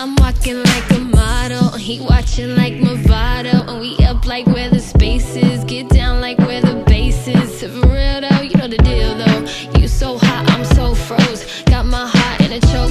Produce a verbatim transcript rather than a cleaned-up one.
I'm walking like a model, he watching like Movado, and we up like where the space is, get down like where the bass is. For real though, you know the deal though. You so hot, I'm so froze. Got my heart in a choke.